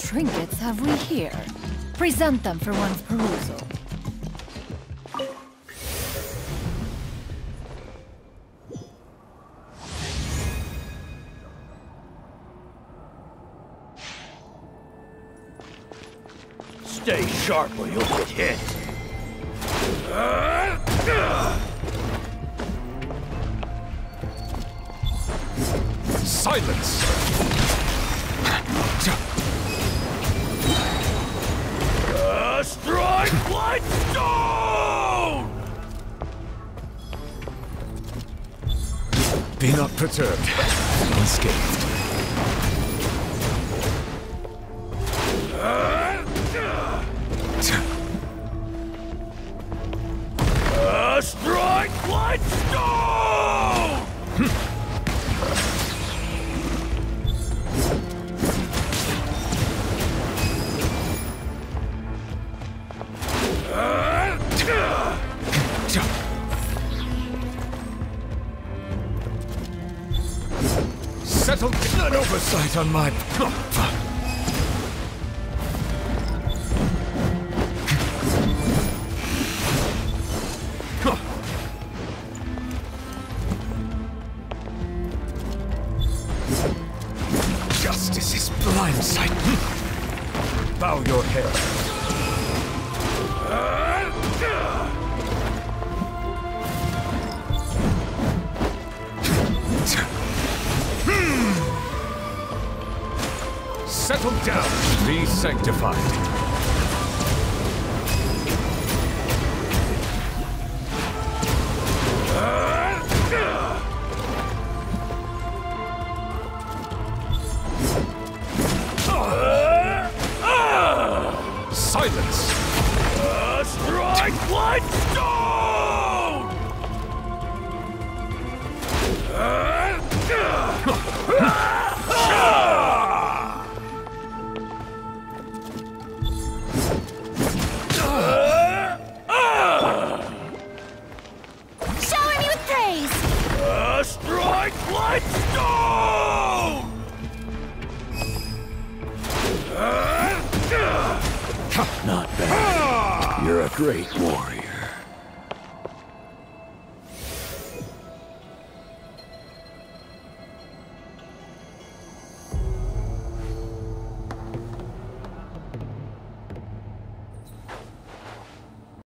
trinkets have we here? Present them for one's perusal. Stay sharp or you'll get hit. Silence! Strike like stone! Be not perturbed. Unscathed. Strike like stone! Settle an oversight on my... Justice is blindsight. Bow your head. Settle down. Be sanctified. Silence! Strike like stone! Shower me with praise! Strike like stone! Not bad. You're a great warrior.